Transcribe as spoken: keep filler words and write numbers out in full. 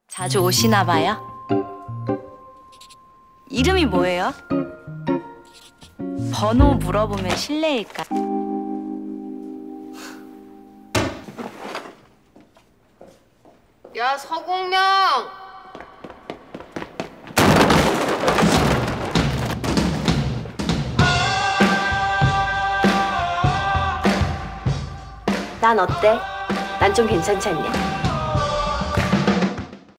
자주 오시나 봐요? 이름이 뭐예요? 번호 물어보면 실례일까? 야, 서공명! 난 어때? 난 좀 괜찮지 않냐?